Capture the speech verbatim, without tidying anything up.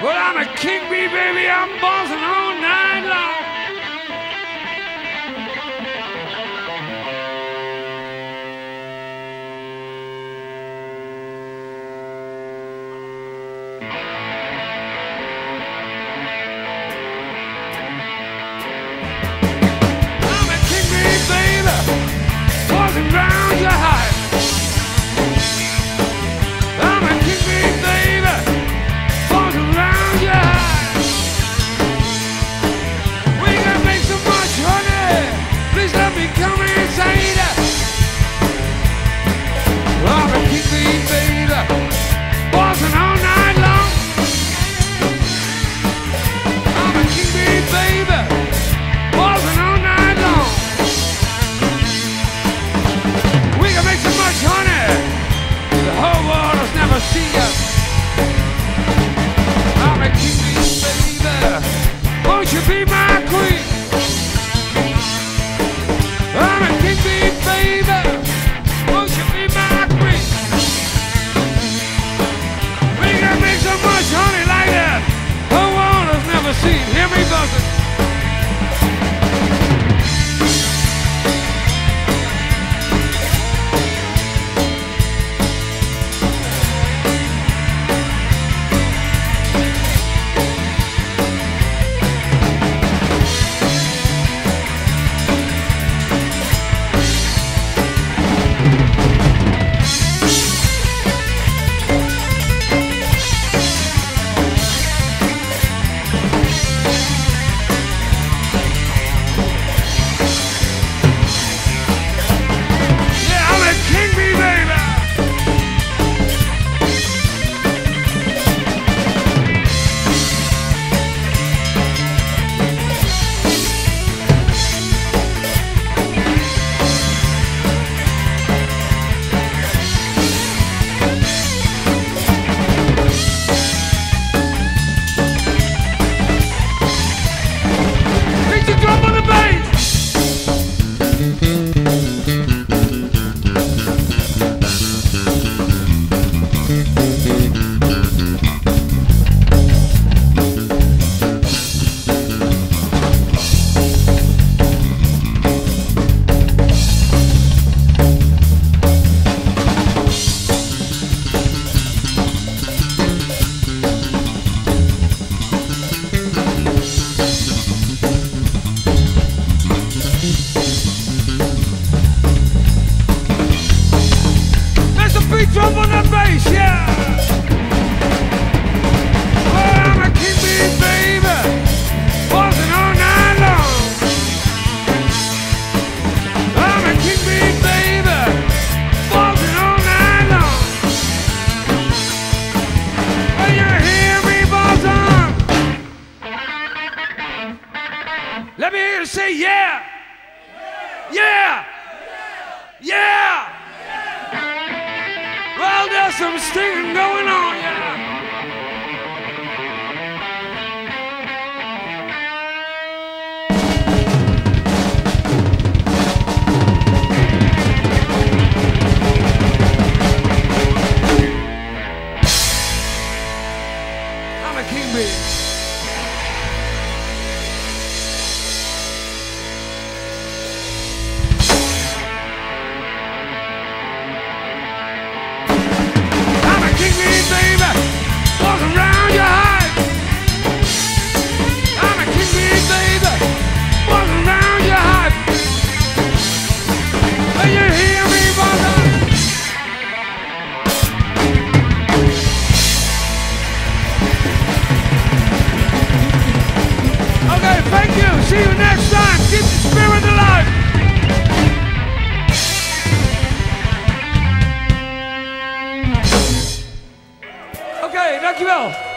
Well, I'm a king bee, baby, I'm bossing all night long. I'm a king bee, baby, bossing round your hive. I'm a king bee, baby, bossing round your hive. We can make so much honey, please let me come inside. I'm a king bee, baby, bossing all night long. I'm a king bee, baby, bossing all night long. We can make so much honey, the whole world has never seen us. I'm a king bee, baby, won't you be my queen? I'm a king bee, baby, won't you be my queen? We can make so much honey like that, the whole world has never seen. Hear me buzzing. Drum on the bass, yeah! Well, I'm a king bee, baby, buzzing all night long. I'm a king bee, baby, buzzing all night long. When you hear me buzzing, let me hear you say yeah! Yeah! Yeah! Well, there's some stinging going on, yeah. I'm a king bee. Thank you. See you next time. Keep the spirit alive. Okay, dankjewel.